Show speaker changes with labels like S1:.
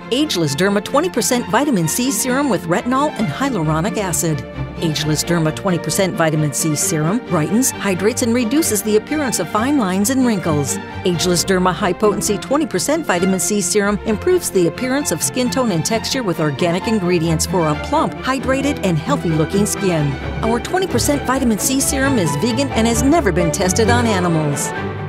S1: Ageless Derma 20% Vitamin C Serum with retinol and hyaluronic acid. Ageless Derma 20% Vitamin C Serum brightens, hydrates, and reduces the appearance of fine lines and wrinkles. Ageless Derma High Potency 20% Vitamin C Serum improves the appearance of skin tone and texture with organic ingredients for a plump, hydrated, and healthy-looking skin. Our 20% Vitamin C Serum is vegan and has never been tested on animals.